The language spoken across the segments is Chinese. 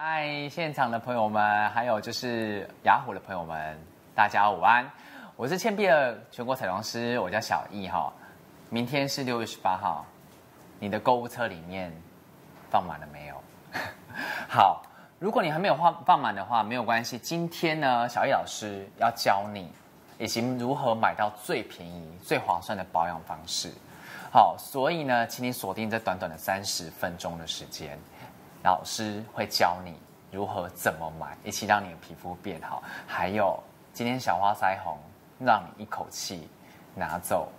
嗨，现场的朋友们，还有就是雅虎的朋友们，大家午安！我是倩碧的全国彩妆师，我叫小易哈。明天是6月18号，你的购物车里面放满了没有？好，如果你还没有放满的话，没有关系。今天呢，小易老师要教你以及如何买到最便宜、最划算的保养方式。好，所以呢，请你锁定这短短的30分钟的时间。老师会教你如何怎么买，一起让你的皮肤变好。还有今天小花腮红，让你一口气拿走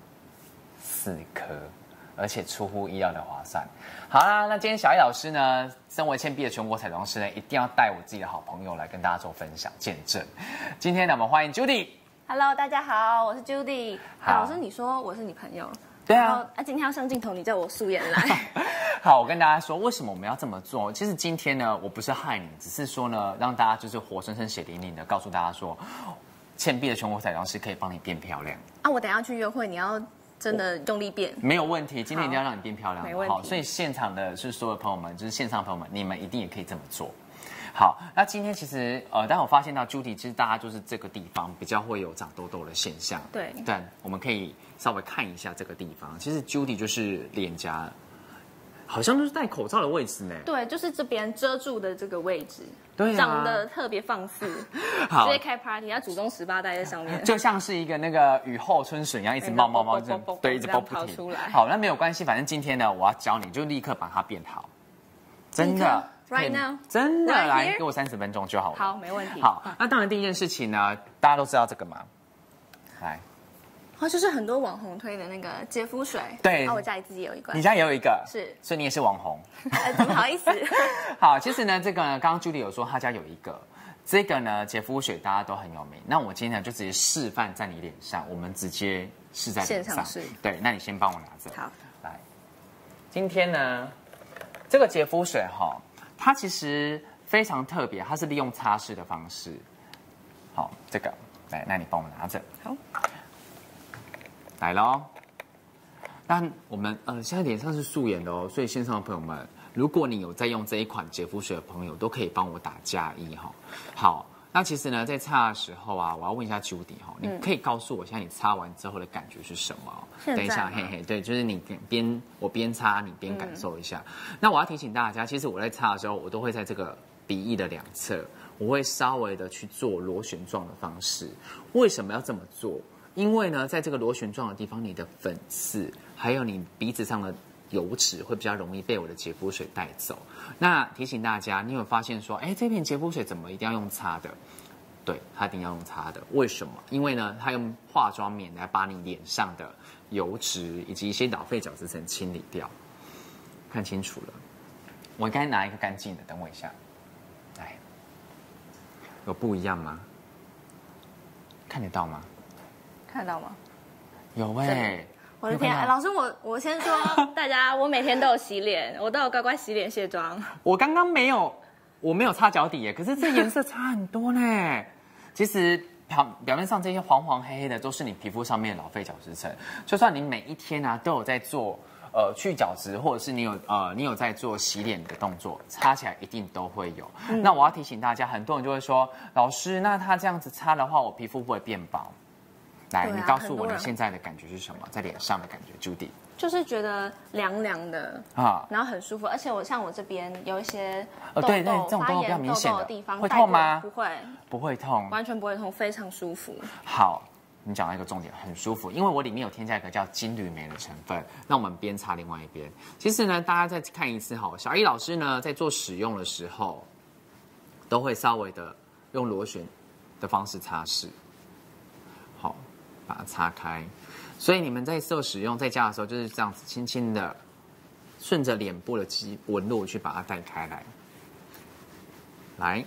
4颗，而且出乎意料的划算。好啦，那今天小易老师呢，身为倩碧的全国彩妆师呢，一定要带我自己的好朋友来跟大家做分享见证。今天呢，我们欢迎 Judy。Hello， 大家好，我是 Judy。老师，你说我是你朋友？ 对啊。 今天要上镜头，你叫我素颜来。 好，我跟大家说，为什么我们要这么做？其实今天呢，我不是害你，只是说呢，让大家就是活生生血淋淋的告诉大家说，倩碧的全国彩妆师可以帮你变漂亮。 啊，我等一下去约会，你要真的用力变， 没有问题。今天一定要让你变漂亮， 没问题。 好，所以现场的是所有朋友们，就是线上朋友们，你们一定也可以这么做。好，那今天其实当我发现到 Judy， 其实大家就是这个地方比较会有长痘痘的现象。 对， 但我们可以稍微看一下这个地方。其实 Judy 就是脸颊。好像都是戴口罩的位置呢。 对，就是这边遮住的这个位置， 对、啊， 长得特别放肆，直接开 party， 他祖宗18代在上面， 就像是一个那个雨后春笋一样，一直冒，对，一直爆不停。好，那没有关系，反正今天呢，我要教你，就立刻把它变好，真的 ，right now， 真的来给我30分钟就好了。 好，没问题。 好，那当然第一件事情呢，大家都知道这个嘛，来。 就是很多网红推的那个洁肤水， 对， 我家里自己有一罐， 你家也有一个， 是， 所以你也是网红， 怎么好意思？ 好，其实呢，这个呢，刚刚 Judy 有说他家有一个，这个呢洁肤水大家都很有名，那我今天呢就直接示范在你脸上，我们直接试在脸上，对，那你先帮我拿着， 好， 来，今天呢这个洁肤水哈，它其实非常特别，它是利用擦拭的方式，好，这个来，那你帮我拿着， 好。 来咯，那我们现在脸上是素颜的哦，所以线上的朋友们，如果你有在用这一款洁肤水的朋友，都可以帮我打+1哈。好，那其实呢，在擦的时候啊，我要问一下 Judy 哈，你可以告诉我，现在你擦完之后的感觉是什么？等一下，嘿嘿，对，就是你我边擦，你边感受一下。那我要提醒大家，其实我在擦的时候，我都会在这个鼻翼的2侧，我会稍微的去做螺旋状的方式。为什么要这么做？因为呢，在这个螺旋状的地方，你的粉刺还有你鼻子上的油脂会比较容易被我的洁肤水带走。那提醒大家，你有发现说，这片洁肤水怎么一定要用擦的？对，它一定要用擦的。为什么？因为呢，它用化妆棉来把你脸上的油脂以及一些老废角质层清理掉。看清楚了，我应该拿一个干净的，等我一下。来，有不一样吗？看得到吗？ 看到吗？ 有我的天，老师，我先说大家，我每天都有洗脸，我都有乖乖洗脸卸妆。 我刚刚我没有擦脚底耶，可是这颜色差很多呢。其实表面上这些黄黄黑黑的，都是你皮肤上面的老废角质层。就算你每一天啊都有在做去角质，或者是你有在做洗脸的动作，擦起来一定都会有。那我要提醒大家，很多人就会说，老师，那他这样子擦的话，我皮肤不会变薄。来，你告诉我你现在的感觉是什么？在脸上的感觉 ，Judy， 就是觉得凉凉的啊，然后很舒服，而且像我这边有一些痘痘、 对，这种痘痘比较明显的地方， 会痛吗？ 不会痛， 完全不会痛，非常舒服。 好，你讲到一个重点，很舒服，因为我里面有添加一个叫金缕梅的成分。那我们边擦另外一边，其实呢，大家再看一次哈，小易老师呢在做使用的时候，都会稍微的用螺旋的方式擦拭。好。把它擦开，所以你们在使用在家的时候就是这样子，轻轻的顺着脸部的纹路去把它带开来。来，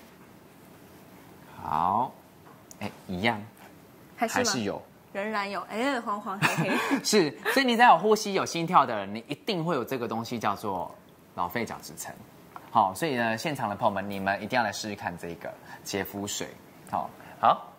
好，一样，还是有， 仍然有，黄黄黑黑。 是，所以你只要有呼吸、有心跳的人，你一定会有这个东西叫做老废角质层。好，所以呢，现场的朋友们，你们一定要来试试看这个洁肤水。好。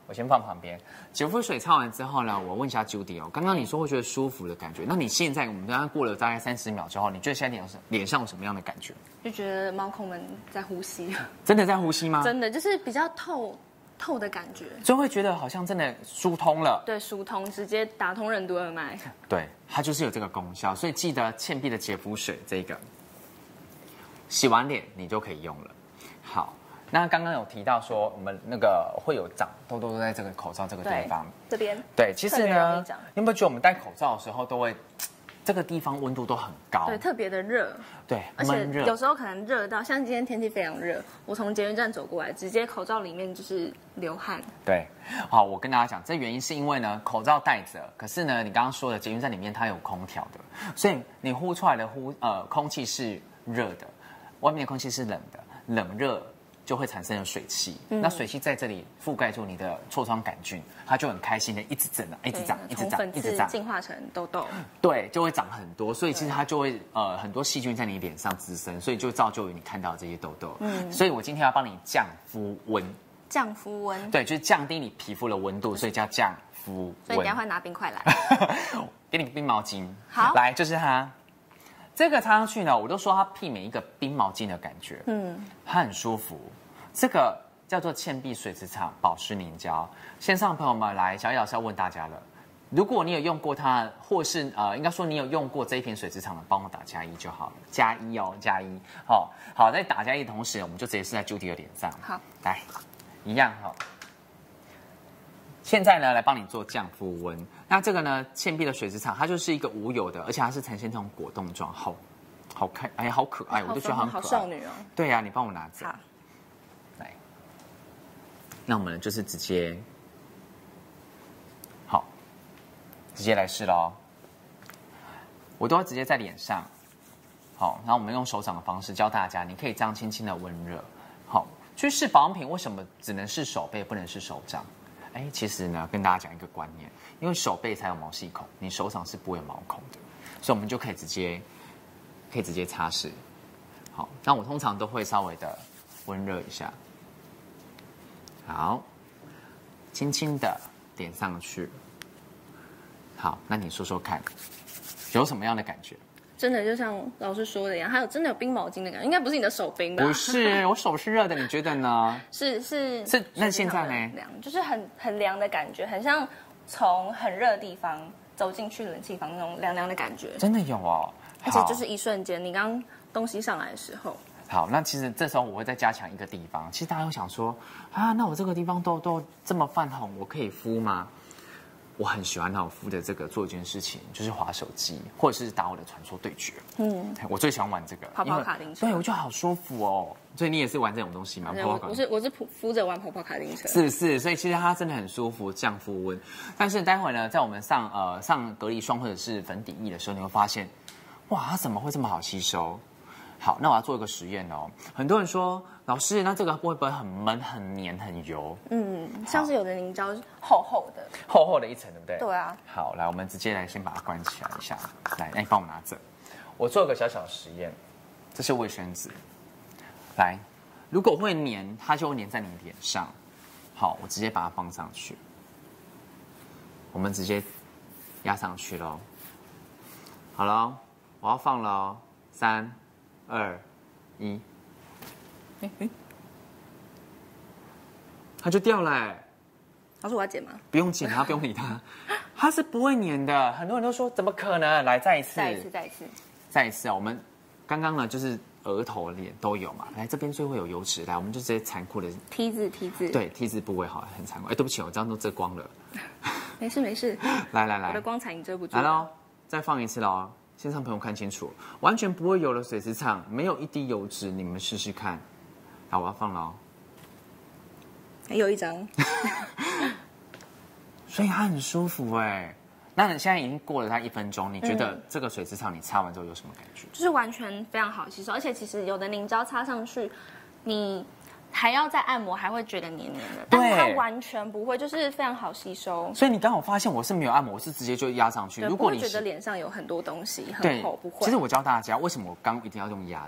我先放旁边。洁肤水擦完之后呢，我问一下 Judy 哦，刚刚你说会觉得舒服的感觉，那你现在我们刚刚过了大概30秒之后，你觉得现在脸上有什么样的感觉？ 就觉得毛孔们在呼吸， 真的在呼吸吗？ 真的就是比较透的感觉， 就会觉得好像真的疏通了。 对，疏通，直接打通任督二脉。 对，它就是有这个功效，所以记得倩碧的洁肤水这个，洗完脸你就可以用了。好。那刚刚有提到说，我们那个会有长痘痘都在这个口罩这个地方， 这边。 对，其实呢，你有没有觉得我们戴口罩的时候都会，这个地方温度都很高， 对，特别的热， 对， 而且有时候可能热到，像今天天气非常热，我从捷运站走过来，直接口罩里面就是流汗。 对，好，我跟大家讲，这原因是因为呢，口罩戴着，可是呢，你刚刚说的捷运站里面它有空调的，所以你呼出来的空气是热的，外面的空气是冷的，冷热。就会产生了水汽，那水汽在这里覆盖住你的痤疮杆菌，它就很开心的一直长，一直长，一直长，一直长， 进化成痘痘。 对，就会长很多，所以其实它就会很多细菌在你脸上滋生，所以就造就于你看到这些痘痘。所以我今天要帮你降肤温。 降肤温。对， 就是降低你皮肤的温度，所以叫降肤温。 所以你等下会拿冰块来， 给你个冰毛巾。 好， 来，就是它。这个擦上去呢，我都说它媲美一个冰毛巾的感觉，它很舒服。这个叫做倩碧水磁场保湿凝胶。线上的朋友们来，小易老师要问大家了，如果你有用过它，或是应该说你有用过这一瓶水磁场的，帮我打+1就好了，+1哦，+1。好，在打+1的同时，我们就直接试在 Judy 的脸上。 好， 来，一样哈。现在呢，来帮你做降肤温。那这个呢，倩碧的水磁场，它就是一个无油的，而且它是呈现这种果冻状，好看，哎，好可爱，我就觉得很可爱。 好少女哦。 对呀，你帮我拿着。 好。 来，那我们就是直接，好，直接来试咯。我都要直接在脸上。好，然后我们用手掌的方式教大家，你可以这样轻轻的温热。好，去试保养品为什么只能试手背，不能试手掌？哎，其实呢，跟大家讲一个观念，因为手背才有毛细孔，你手掌是不会有毛孔的，所以我们就可以直接擦拭。好，那我通常都会稍微的温热一下，好，轻轻的点上去。好，那你说说看，有什么样的感觉？ 真的就像老师说的一样，它真的有冰毛巾的感觉，应该不是你的手冰吧？ 不是，我手是热的，你觉得呢？ 是。 那现在呢？ 凉，就是很凉的感觉，很像从很热的地方走进去冷气房那种凉凉的感觉。 真的有哦， 而且就是一瞬间，你刚东西上来的时候。 好，那其实这时候我会再加强一个地方。其实大家会想说，那我这个地方都这么泛红，我可以敷吗？我很喜欢我敷的这个做一件事情，就是滑手机，或者是打我的传说对决。我最喜欢玩这个跑跑卡丁车。 对，我觉得好舒服哦。所以你也是玩这种东西吗？ 我是敷着玩跑跑卡丁车。 是不是？所以其实它真的很舒服，降肤温。但是待会呢，在我们上隔离霜或者是粉底液的时候，你会发现，哇，它怎么会这么好吸收？好，那我要做一个实验哦。很多人说，老师，那这个会不会很闷、很黏、很油？ 像是有的凝胶厚厚的一层，对不对？ 对啊。 好，来，我们直接来先把它关起来一下。来，那你帮我拿着。我做个小小实验，这是卫生纸。来，如果会黏，它就会黏在你脸上。好，我直接把它放上去。我们直接压上去咯。好了，我要放了3、2、1，它就掉了。 老师，我要剪吗？ 不用剪它，不用理它，它是不会粘的。很多人都说怎么可能？来，再一次啊！我们刚刚呢，就是额头、脸都有嘛。来，这边最会有油脂，来，我们就直接残酷的 T 字， 对 T 字部位好，很残酷。哎，对不起，我这样都遮光了。 没事。来，我的光彩你遮不住。 来喽，再放一次喽。线上朋友看清楚，完全不会油的水磁场，没有一滴油脂，你们试试看。好，我要放了哦。 还有一张， 所以它很舒服哎。那你现在已经过了它1分钟，你觉得这个水磁场你擦完之后有什么感觉？ 就是完全非常好吸收，而且其实有的凝胶擦上去，你还要再按摩，还会觉得黏黏的，但是它完全不会，就是非常好吸收。 所以你刚好发现我是没有按摩，我是直接就压上去。如果你觉得脸上有很多东西很厚，不会。 其实我教大家为什么我刚一定要用压的，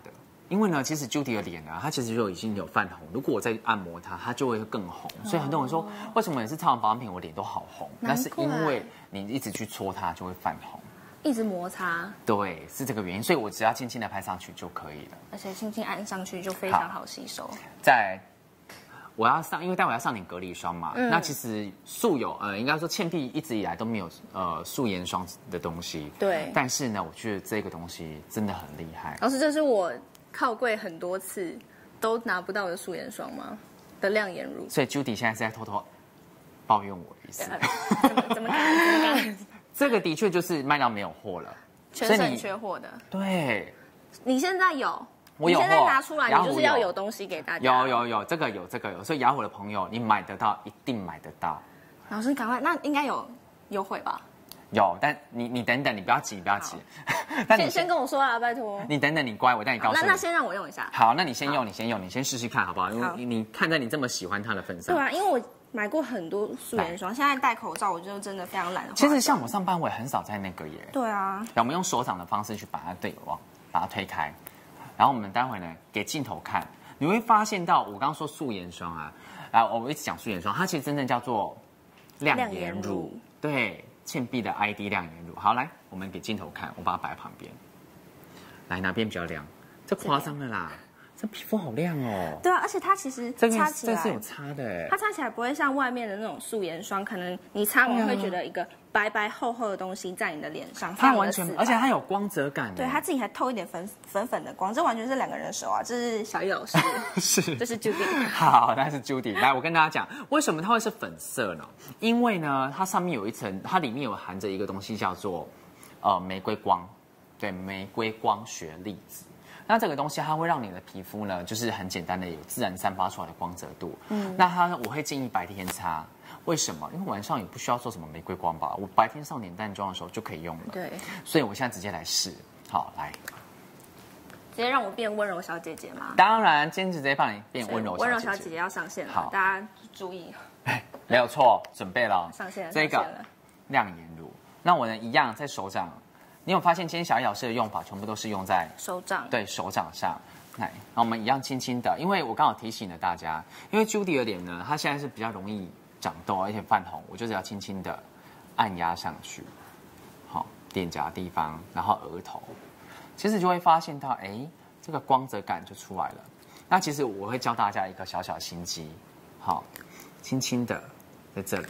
因为呢，其实 Judy 的脸啊，它其实就已经有泛红。如果我再按摩它，它就会更红。所以很多人说，为什么每次擦完保养品我脸都好红？那是因为你一直去搓它就会泛红， 一直摩擦。 对，是这个原因。所以我只要轻轻的拍上去就可以了， 而且轻轻按上去就非常好吸收。 再来我要上，因为待会要上点隔离霜嘛。那其实素有应该说倩碧一直以来都没有素颜霜的东西。 对。 但是呢，我觉得这个东西真的很厉害。 老师，这是我靠柜很多次都拿不到的素颜霜吗？的亮眼乳。 所以 Judy 现在是在偷偷抱怨我的意思。 怎么敢？ 这个的确就是卖到没有货了， 全省缺货的。 对。 你现在有？ 我有货， 你现在拿出来，你就是要有东西给大家。有，这个有，所以雅虎的朋友，你买得到，一定买得到。 老师，赶快，那应该有优惠吧？ 有，但你等等，你不要急。 先跟我说啊，拜托。 你等等，你乖，我带你告诉你。 那先让我用一下。 好，那你先用，你先试试看好不好？因为你看在你这么喜欢它的份上。 对啊，因为我买过很多素颜霜，现在戴口罩，我就真的非常懒得化妆。 其实像我上班，我也很少在那个耶。 对啊。 我们用手掌的方式去把它推开。然后我们待会呢给镜头看，你会发现到我刚刚说素颜霜啊，我一直讲素颜霜，它其实真正叫做亮颜乳，对，倩碧的 ID 亮颜乳。好，来，我们给镜头看，我把它摆在旁边，来哪边比较亮？这夸张了啦，这皮肤好亮哦。 对啊，而且它其实擦起来这是有擦的， 它擦起来不会像外面的那种素颜霜，可能你擦完会觉得一个白白厚厚的东西在你的脸上， 它完全，而且它有光泽感， 对，它自己还透一点粉的光，这完全是两个人手啊！这是小易老师， 是， 这是 Judy， 好，那是 Judy。来，我跟大家讲，为什么它会是粉色呢？因为呢，它上面有一层，它里面有含着一个东西叫做玫瑰光，对，玫瑰光学粒子。那这个东西它会让你的皮肤呢，就是很简单的有自然散发出来的光泽度。那我会建议白天擦。为什么？因为晚上也不需要做什么玫瑰光吧，我白天上点淡妆的时候就可以用了。 对， 所以我现在直接来试。好，来， 直接让我变温柔小姐姐吗？ 当然，今天直接帮你变温柔小姐姐。 温柔小姐姐要上线了，好，大家注意。 没有错，准备了， 上线了。 这个亮颜乳，那我呢一样在手掌。你有发现今天小易老师的用法全部都是用在手掌， 对，手掌上。来，那我们一样轻轻的，因为我刚好提醒了大家，因为 Judy 的脸呢，她现在是比较容易长痘而且泛红，我就只要轻轻的按压上去，好，脸颊地方，然后额头，其实就会发现到，哎，这个光泽感就出来了。那其实我会教大家一个小小心机，好，轻轻的在这里，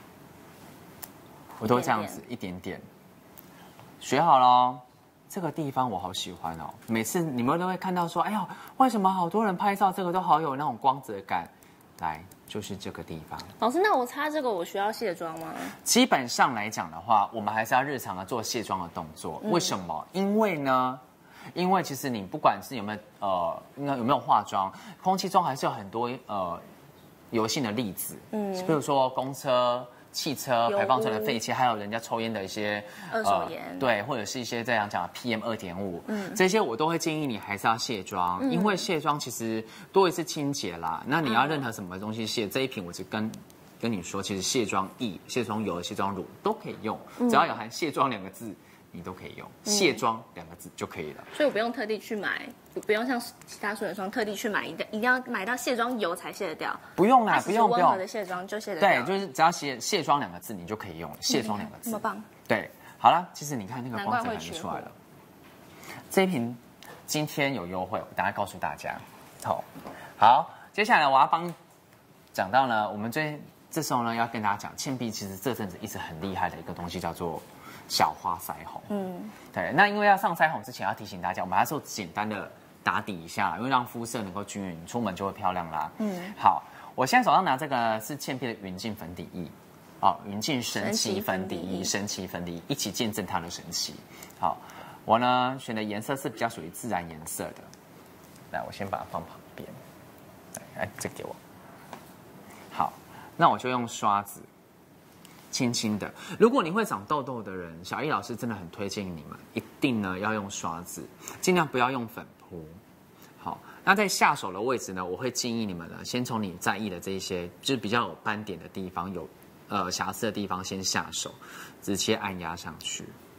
我都会这样子一点点，学好了。这个地方我好喜欢哦，每次你们都会看到说，哎呦，为什么好多人拍照这个都好有那种光泽感？来，就是这个地方。 老师，那我擦这个我需要卸妆吗？ 基本上来讲的话，我们还是要日常的做卸妆的动作。为什么？因为呢，因为其实你不管是有没有化妆，空气中还是有很多油性的粒子，比如说公车。汽车排放出来的废气，还有人家抽烟的一些二手烟， 对，或者是一些这样讲的 PM2.5，这些我都会建议你还是要卸妆，因为卸妆其实多一次清洁啦。那你要任何什么东西卸，这一瓶我只跟你说，其实卸妆液、卸妆油、卸妆乳都可以用，只要有含卸妆2个字，你都可以用，卸妆2个字就可以了。 所以我不用特地去买，不用像其他素颜霜特地去买，一定要买到卸妆油才卸得掉。 不用啦，不用。 温和的卸妆就卸得掉。 对，就是只要卸妆2个字，你就可以用了。卸妆2个字， 这么棒。 对，好了，其实你看那个光泽感就出来了。这一瓶今天有优惠，我等下告诉大家。好，接下来我要讲到呢，我们这时候呢要跟大家讲，倩碧其实这阵子一直很厉害的一个东西叫做小花腮红。对，那因为要上腮红之前要提醒大家，我们还是要简单的打底一下，因为让肤色能够均匀，出门就会漂亮啦。好，我现在手上拿这个是倩碧的云净粉底液，云净神奇粉底液，神奇粉底液一起见证它的神奇。好，我呢选的颜色是比较属于自然颜色的，来，我先把它放旁边，来，这个给我。好，那我就用刷子。轻轻的，如果你会长痘痘的人，小易老师真的很推荐你们，一定呢要用刷子，尽量不要用粉扑。好，那在下手的位置呢，我会建议你们呢，先从你在意的这一些，就是比较有斑点的地方，有瑕疵的地方先下手，直接按压上去，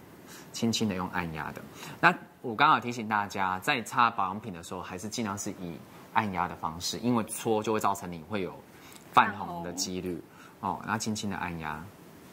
轻轻的用按压的。那我刚好提醒大家，在擦保养品的时候，还是尽量是以按压的方式，因为搓就会造成你会有泛红的几率哦。然后轻轻的按压。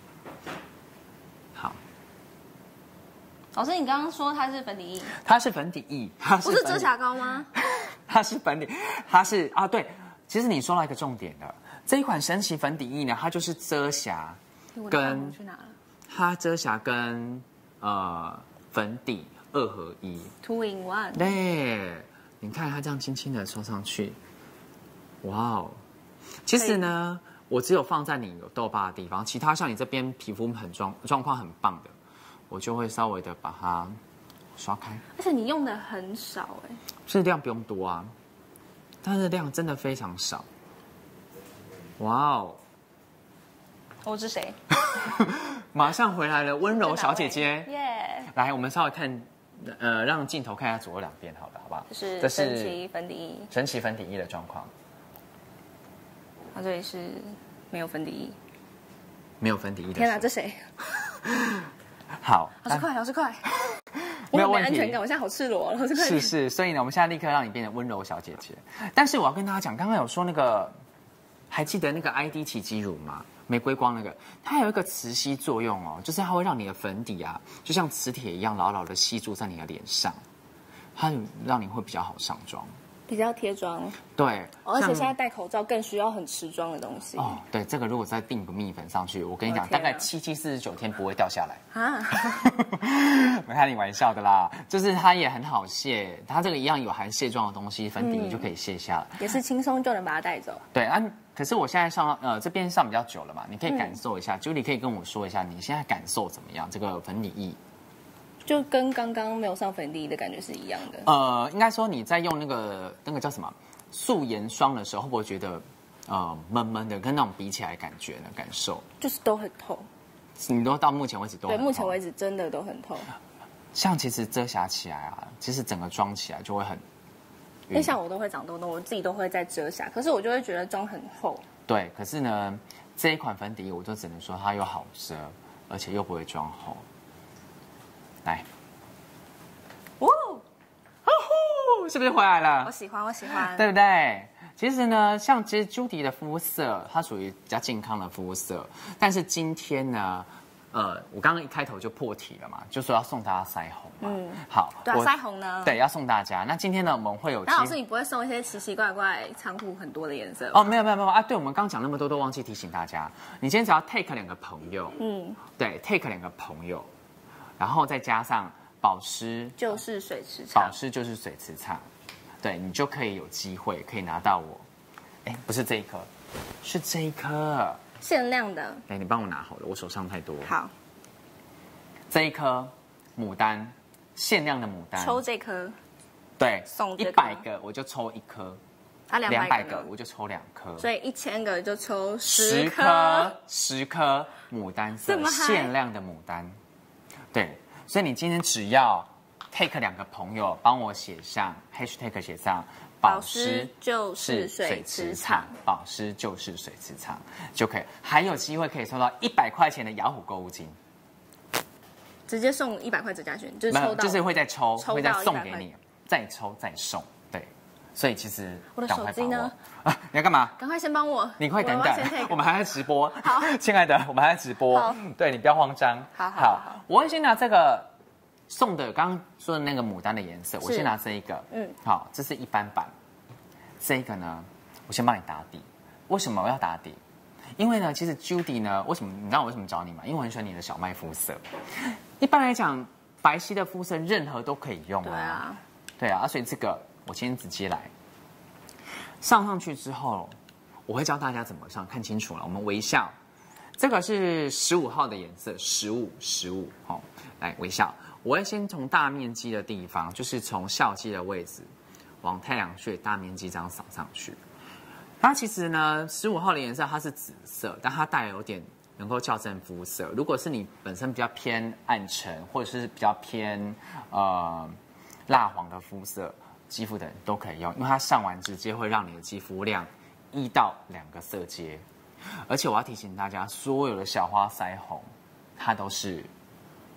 好， 老师，你刚刚说它是粉底液， 它是粉底液，它不是遮瑕膏吗？ 它是粉底，它是啊，对，其实你说到一个重点了，这一款神奇粉底液呢，它就是遮瑕跟去哪了？ 它遮瑕跟粉底2合1 ，2 in 1。 对，你看它这样轻轻的刷上去，哇哦！其实呢，我只有放在你有痘疤的地方，其他像你这边皮肤状况很棒的，我就会稍微的把它刷开。 而且你用的很少哎， 是量不用多啊，但是量真的非常少。哇哦！ 我是谁？ 马上回来了，温柔小姐姐。 耶！ 来，我们稍微看，让镜头看一下左右两边，好了，好不好？ 这是神奇粉底液， 神奇粉底液的状况。 它这里是没有粉底液， 没有粉底液的。 天哪，这谁？ 好， 老师快，老师快！ 没有问题。 我没安全感，我现在好赤裸，老师快。 是，所以呢，我们现在立刻让你变成温柔小姐姐。但是我要跟大家讲，刚刚有说那个，还记得那个 ID 起肌乳吗？玫瑰光那个，它有一个磁吸作用哦，就是它会让你的粉底啊，就像磁铁一样牢牢的吸住在你的脸上，它让你会比较好上妆， 比较贴妆。 对， 而且现在戴口罩更需要很持妆的东西。 哦，对，这个如果再订个蜜粉上去，我跟你讲，大概749天不会掉下来啊。 没开你玩笑的啦，就是它也很好卸，它这个一样有含卸妆的东西，粉底液就可以卸下了， 也是轻松就能把它带走。 对啊。可是我现在上这边上比较久了嘛，你可以感受一下，Julie 可以跟我说一下你现在感受怎么样？这个粉底液就跟刚刚没有上粉底液的感觉是一样的。 应该说你在用那个叫什么素颜霜的时候，会不会觉得闷闷的，跟那种比起来感觉呢？感受就是都很透。 你都到目前为止都很透。 对，目前为止真的都很透。 像其实遮瑕起来啊，其实整个妆起来就会很。 因为像我都会长痘痘，我自己都会在遮瑕，可是我就会觉得妆很厚。 对，可是呢，这一款粉底液我就只能说它又好遮，而且又不会妆厚。来， 哇， 是不是回来了？ 我喜欢，我喜欢， 对不对？其实呢，像其实Judy的肤色，它属于比较健康的肤色，但是今天呢，我刚刚一开头就破题了嘛，就说要送大家腮红嘛。好， 对啊，腮红呢？ 对，要送大家。那今天呢，我们会有。 那老师，你不会送一些奇奇怪怪、仓库很多的颜色？ 哦，没有啊！对，我们刚讲那么多，都忘记提醒大家，你今天只要 take 2个朋友，对 ，take 2个朋友，然后再加上保湿， 就是水磁场， 保湿就是水磁场，对你就可以有机会可以拿到我，不是这一颗，是这一颗。 限量的， 你帮我拿好了，我手上太多。 好， 这一颗牡丹，限量的牡丹， 抽这颗， 对， 送 100个我就抽1颗， 啊 200个我就抽2颗， 所以1000个就抽10 颗牡丹色，限量的牡丹。对，所以你今天只要 take 2个朋友，帮我写上 hashtag 写上。保湿就是水磁场，保湿就是水磁场就可以，还有机会可以抽到100块钱的雅虎购物金， 直接送100块折价券，就是抽到， 就是会再抽，会再送给你，再抽再送，对，所以其实我的手机呢？ 你要干嘛？ 赶快先帮我， 你快等等，我们还在直播， 好， 亲爱的，我们还在直播，对你不要慌张， 好， 我会先拿这个。送的刚刚说的那个牡丹的颜色，我先拿这一个，好，这是一般版。这个呢，我先帮你打底。为什么我要打底？因为呢，其实 Judy 呢，为什么你知道我为什么找你吗？因为我很喜欢你的小麦肤色。一般来讲，白皙的肤色任何都可以用啊。对啊，所以这个我先直接来上去之后，我会教大家怎么上，看清楚了。我们微笑，这个是15号的颜色，15，好，来微笑。我会先从大面积的地方，就是从笑肌的位置，往太阳穴大面积这样扫上去。它其实呢，15号的颜色它是紫色，但它带有点能够校正肤色。如果是你本身比较偏暗沉，或者是比较偏蜡黄的肤色肌肤的人都可以用，因为它上完直接会让你的肌肤亮1到2个色阶。而且我要提醒大家，所有的小花腮红它都是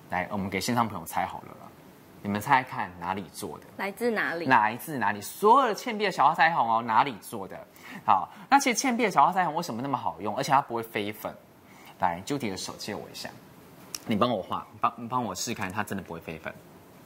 来，我们给线上朋友猜好了啦，你们猜看哪里做的？ 来自哪里？ 来自哪里？所有的倩碧的小花腮红哦，哪里做的？好，那其实倩碧的小花腮红为什么那么好用，而且它不会飞粉？来，Judy 的手借我一下，你帮我画，你帮我试看，它真的不会飞粉。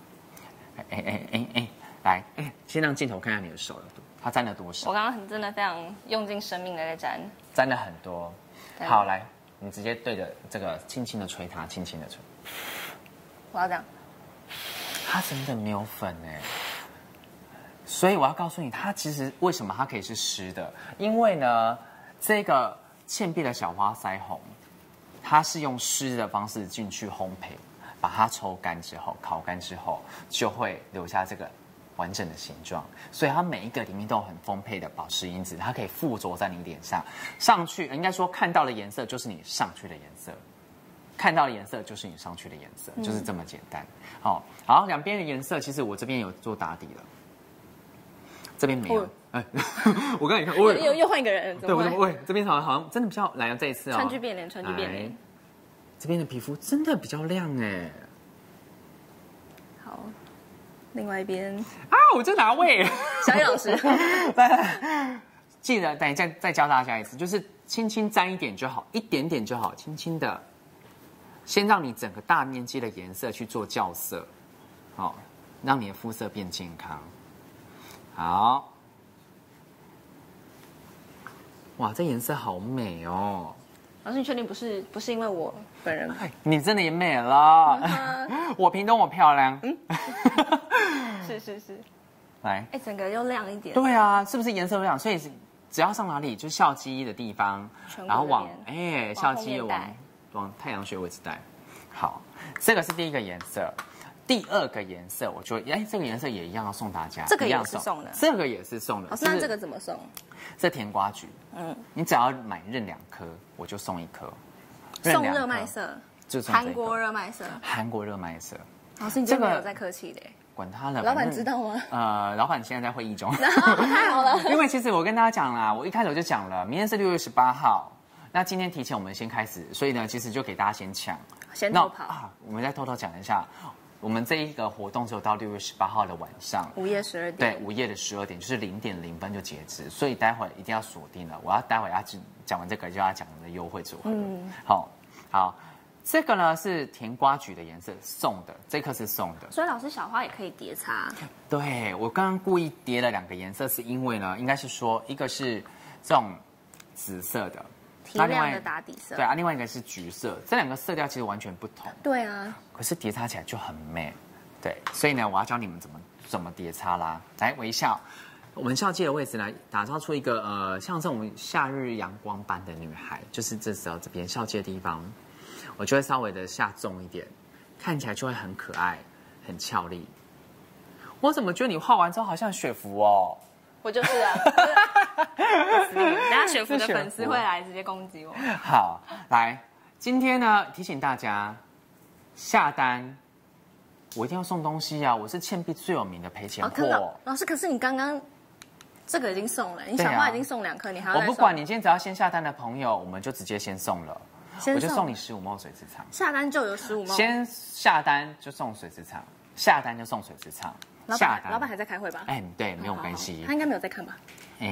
来，先让镜头看一下你的手，它沾了多少？ 我刚刚真的非常用尽生命的在沾， 沾了很多。好，来，你直接对着这个轻轻的吹它，轻轻的吹。 我要这样。 它真的没有粉哎，所以我要告诉你，它其实为什么它可以是湿的？因为呢，这个倩碧的小花腮红，它是用湿的方式进去烘焙，把它抽干之后，烤干之后，就会留下这个完整的形状。所以它每一个里面都有很丰沛的保湿因子，它可以附着在你脸上，上去应该说看到的颜色就是你上去的颜色。看到的颜色就是你上去的颜色，就是这么简单。好，好，两边的颜色其实我这边有做打底了，这边没有。我刚才看， 又换一个人， 对，我这边好像真的比较来这一次啊， 川剧变脸，川剧变脸。 这边的皮肤真的比较亮哎。 好，另外一边啊，我这哪位？ 小野老师， 来，记得等一下再教大家一次，就是轻轻沾一点就好，一点点就好，轻轻的。先让你整个大面积的颜色去做校色，好，让你的肤色变健康。好，哇，这颜色好美哦！ 老师，你确定不是因为我本人？ 你真的也美了，我屏东我漂亮。 是， 来， 整个又亮一点。 对啊，是不是颜色亮？所以只要上哪里，就笑肌的地方，然后往笑肌往太阳穴位置带。好，这个是第一个颜色。第二个颜色，我觉得这个颜色也一样要送大家。 这个也是送的， 这个也是送的。 老师，那这个怎么送？ 这甜瓜橘，你只要买任2颗，我就送1颗。 送热麦色， 就是韩国热麦色。 韩国热麦色。 老师，你真的没有在客气的。 管他了， 老板知道吗？ 老板现在在会议中。 太好了。 因为其实我跟大家讲啦，我一开始我就讲了，明天是6月18号。那今天提前我们先开始，所以呢，其实就给大家先抢， 先偷跑。 我们再偷偷讲一下，我们这一个活动只有到6月18号的晚上 ，午夜12点。 对，午夜的12点，就是0点0分就截止，所以待会一定要锁定了。我待会要讲完这个，就要讲我们的优惠组合。好，这个呢是甜瓜橘的颜色，送的，这颗是送的。 所以老师小花也可以叠擦。 对，我刚刚故意叠了2个颜色，是因为呢，应该是说一个是这种紫色的。 提亮的打底色， 对啊，另外一个是橘色，这2个色调其实完全不同。 对啊， 可是叠擦起来就很美。对，所以呢，我要教你们怎么叠擦啦。来，微笑，我们笑肌的位置呢，打造出一个像这种夏日阳光般的女孩，就是这时候这边笑肌的地方，我就会稍微的下重一点，看起来就会很可爱、很俏丽。我怎么觉得你画完之后好像雪芙哦？ 我就是啊，等下雪芙的粉丝会来直接攻击我。 好，来，今天呢提醒大家下单，我一定要送东西啊！我是倩碧最有名的赔钱货。 老师，可是你刚刚这个已经送了，你小花已经送2颗，你还要我不管你今天只要先下单的朋友，我们就直接先送了，我就送你15毫水质场。 下单就有15毫， 先下单就送水质场，下单就送水质场。 老板还在开会吧？ 对，没有关系。 他应该没有在看吧？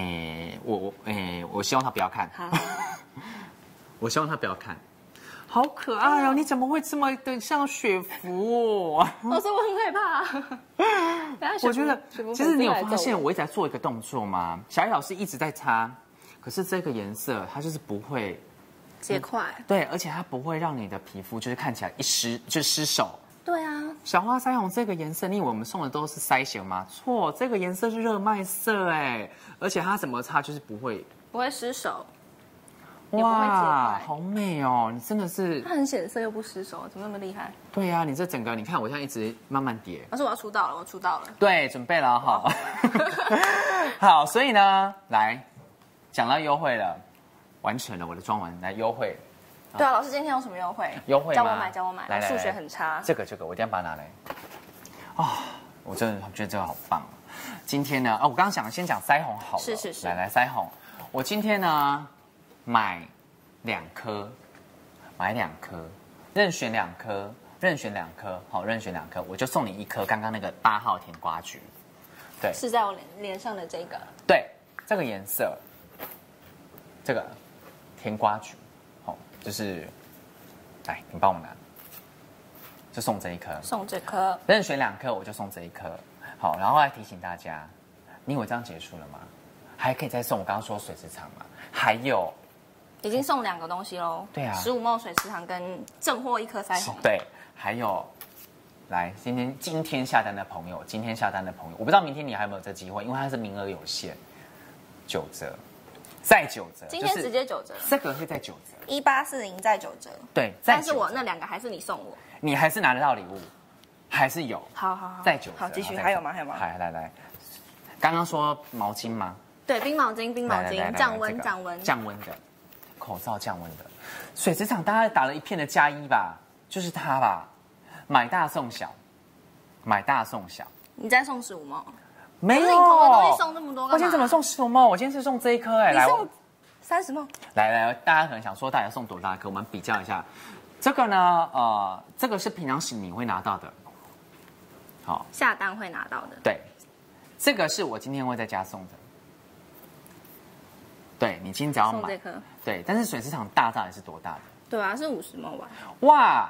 我希望他不要看。 好， 我希望他不要看。好可爱哦！你怎么会这么的像雪芙哦？ 老师，我很害怕。 我觉得，其实你有发现我一直在做一个动作吗？小野老师一直在擦，可是这个颜色它就是不会结块。 对，而且它不会让你的皮肤就是看起来就失手。 对啊， 小花腮红这个颜色，你以为我们送的都是腮型吗？错，这个颜色是热麦色哎，而且它怎么擦就是不会失手， 哇，好美哦！你真的是， 它很显色又不失手，怎么那么厉害？ 对呀，你这整个，你看我现在一直慢慢叠。 老师，我要出道了，我出道了。 对，准备了哈。好，所以呢，来讲到优惠了，完成了我的妆完，来优惠。 对啊，老师今天有什么优惠？ 优惠教我买，教我买。 来， 数学很差。 这个，我一定要把它拿来。我真的觉得这个好棒。今天呢，我刚刚先讲腮红好了。 是。 来，腮红，我今天呢买2颗，任选2颗， 任选2颗，好，任选2颗，我就送你1颗刚刚那个8号甜瓜菊。对， 是在我脸上的这个。 对，这个颜色，这个甜瓜菊，好，就是来，你帮我拿，就送这1颗， 送这颗， 任选2颗，我就送这1颗。好，然后来提醒大家，你以为这样结束了吗？还可以再送我刚刚说水池厂嘛？还有， 已经送2个东西喽。 对啊 15ml水池糖跟正货1颗腮红。 对，还有，来，今天下单的朋友，我不知道明天你还有没有这机会，因为它是名额有限，9折，再9折， 今天直接9折， 这个会再9折 ，1840再9折。 对， 但是我那2个还是你送我， 你还是拿得到礼物，还是有。 好好好， 再9折。 好，继续，还有吗？还有吗？ 来，刚刚说毛巾吗？ 对，冰毛巾，降温的，口罩降温的，水池厂大概打了1片的+1吧，就是它吧，买大送小。 你再送15ml？ 没有， 可是你同个东西送这么多干嘛？ 我今天怎么送15ml？我今天是送这1颗哎， 你送30ml？ 来，大家可能想说，大家送多大颗？我们比较一下，这个呢，这个是平常时你会拿到的，好， 下单会拿到的。 对，这个是我今天会在家送的。对，你今天只要买送这颗， 对，但是水池厂大到底是多大的？ 对啊，是50ml吧？ 哇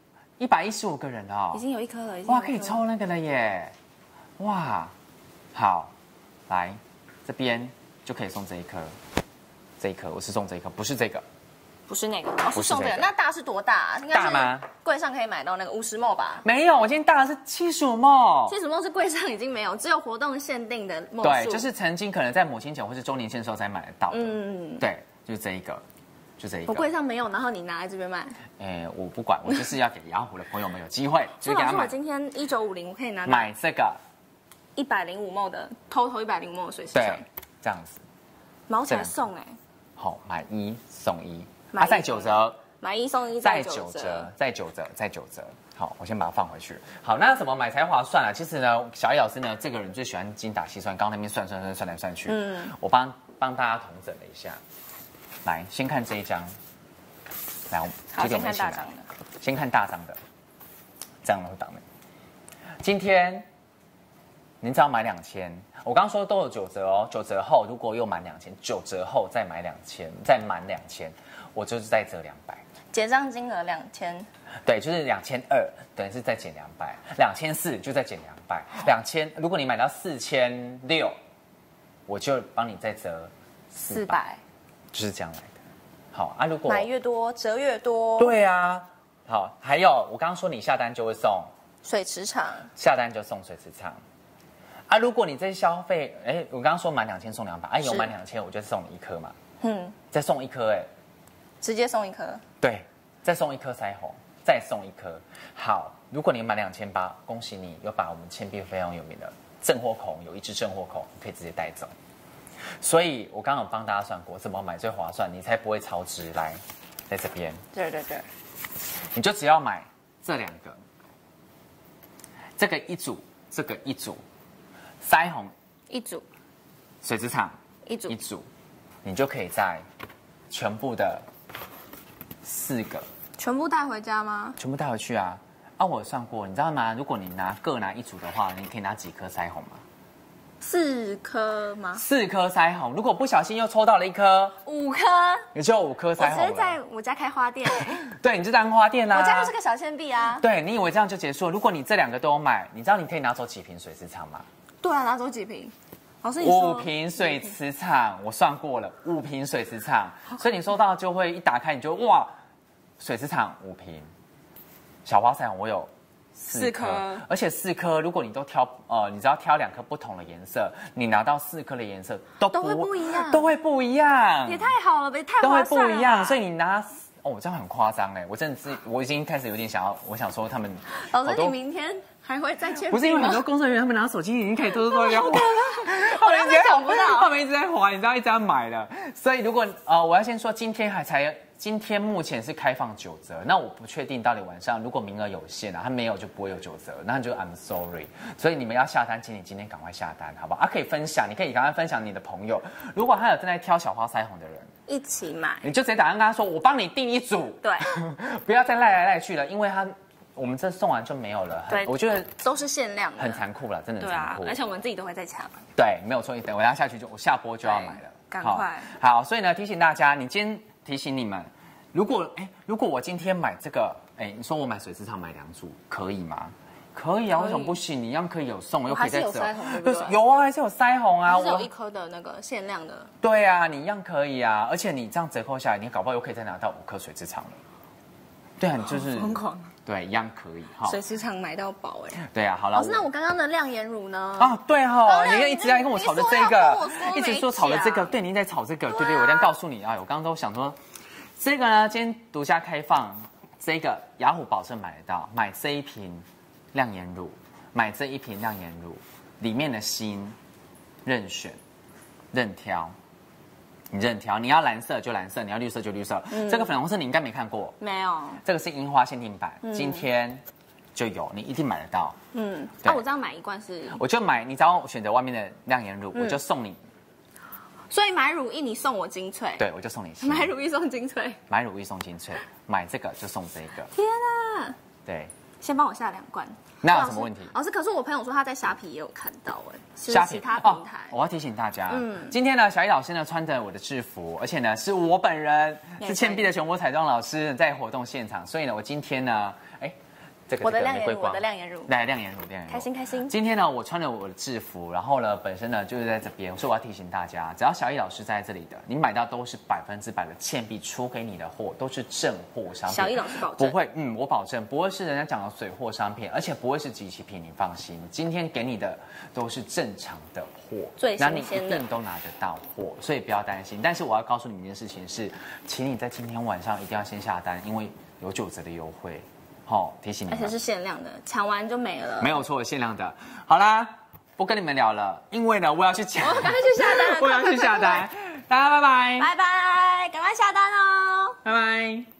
，115个人哦， 已经有1颗了， 哇，可以抽那个了耶！哇，好，来这边就可以送这1颗，我是送这1颗，不是这个， 不是那个， 不是送这个。那大是多大？应该大吗？ 柜上可以买到那个50ml吧？ 没有，我今天大的是75ml。 75ml是柜上已经没有，只有活动限定的ml数。 对，就是曾经可能在母亲节或是周年庆的时候才买得到的。对，就是这一个。 我柜上没有，然后你拿来这边卖。 我不管，我就是要给雅虎的朋友们有机会， 就给他买。我今天1950，我可以拿买这个 105ml的，105ml的水池厂。 对，这样子。 毛起来送好，买1送1，再9折。 买1送1 再9折，再9折。好，我先把它放回去。好，那怎么买才划算啊？其实呢，小易老师呢，这个人最喜欢精打细算，刚刚那边算来算去。我帮大家统整了一下。来，先看这一张。来， 好，先看大张的。 先看大张的，这样的会挡的。今天您只要买2000，我刚刚说都有9折哦，9折后如果又满2000，9折后再买2000，再满2000，我就是再折200。 结账金额2000， 对，就是2200，等于是再减200，2400就再减200，2000，如果你买到4600，我就帮你再折400，就是这样来的。好啊，如果买越多折越多。 对啊，好，还有我刚刚说你下单就会送水池厂， 下单就送水池厂。啊，如果你这消费，我刚刚说满2000送200，有满2000我就送你1颗嘛，再送1颗， 直接送1颗， 对，再送1颗腮红，再送1颗。好，如果你满2800，恭喜你又把我们倩碧非常有名的正货孔，有1支正货孔，你可以直接带走。所以我刚刚有帮大家算过怎么买最划算，你才不会超支。来，在这边， 对， 你就只要买这2个，这个一组，腮红一组， 水池厂一组，你就可以在全部的4个全部带回家吗？ 全部带回去啊！啊，我有算过，你知道吗？如果你各拿1组的话，你可以拿几颗腮红吗 ？4颗吗 ？4颗腮红，如果不小心又抽到了1颗 ，5颗， 你就有5颗腮红了。 我直接在我家开花店对，你就当花店啦。 我家就是个小倩碧啊。 对，你以为这样就结束了？如果你这2个都有买，你知道你可以拿走几瓶水池厂吗？ 对啊，拿走几瓶？老师，你说 5瓶水池厂，我算过了，5瓶水池厂，所以你收到就会一打开你就哇，水池厂5瓶，小花腮红我有4颗，而且4颗，如果你都挑你只要挑2颗不同的颜色，你拿到4颗的颜色都会不一样，都会不一样， 也太好了呗，太都会划算了， 不一样，所以你拿这样很夸张我真的是我已经开始有点想要，我想说他们老师，你明天还会再见？ 不是因为很多工作人员他们拿手机已经可以偷偷要滑， 我根本想不到， 他们一直在滑，你知道一直在买的，所以如果我要先说今天目前是开放9折，那我不确定到底晚上如果名额有限它没有就不会有9折，那就 I'm sorry。所以你们要下单，请你今天赶快下单，好不好？可以分享，你可以赶快分享你的朋友，如果还有正在挑小花腮红的人， 一起买， 你就直接打算跟他说，我帮你订1组， 对， 不要再赖来赖去了，因为我们这送完就没有了。 对， 我觉得都是限量的， 很残酷了，真的很残酷。 而且我们自己都会在抢。 对，没有错。等我等下去我下播就要买了， 赶快。 好，所以呢，提醒大家，提醒你们，如果我今天买这个，你说我买水池厂买2组，可以吗？可以啊，为什么不行？你一样可以有送，又可以再折。有啊，还是有腮红啊， 还是有1颗的那个限量的。 对啊，你一样可以啊，而且你这样折扣下来，你搞不好又可以再拿到5颗水池厂了。对啊，你就是疯狂。 对，一样可以哈。 水池厂买到饱对啊，好了。 老师，那我刚刚的亮眼乳呢？ 对哈，你一直在跟我吵着这个，一直说吵着这个，对，您在吵这个，对，我在告诉你啊，我刚刚都想说，这个呢，今天独家开放，这个雅虎保证买得到，买这一瓶亮眼乳，买这一瓶亮眼乳，里面的芯任选，任挑。你任挑，你要蓝色就蓝色，你要绿色就绿色。这个粉红色你应该没看过， 没有。 这个是樱花限定版，今天就有，你一定买得到。 那我这样买1罐是？ 我就买，你只要选择外面的亮眼乳，我就送你。 所以买乳液你送我精粹， 对，我就送你。 买乳液送精粹， 买乳液送精粹，买这个就送这个。 天啊！ 对， 先帮我下2罐。 那有什么问题？ 老师，可是我朋友说他在虾皮也有看到虾皮其他平台。 我要提醒大家，今天呢，小艺老师呢穿着我的制服，而且呢是我本人，是倩碧的熊猫彩妆老师在活动现场，所以呢，我今天呢， 我的亮眼乳， 来亮眼乳， 开心。 今天呢，我穿了我的制服，然后呢，本身呢就是在这边，所以我要提醒大家，只要小艺老师在这里的，你买到都是100%的倩碧出给你的货，都是正货商品。 小艺老师保证不会，我保证不会是人家讲的水货商品，而且不会是即期品，你放心，今天给你的都是正常的货， 最新鲜的， 那你一定都拿得到货，所以不要担心。但是我要告诉你一件事情是，请你在今天晚上一定要先下单，因为有9折的优惠。提醒你们， 而且是限量的，抢完就没了。 没有错，限量的。好啦，不跟你们聊了，因为呢，我要去抢， 我赶快去下单， 我要去下单。大家拜拜， 拜拜，赶快下单哦， 拜拜。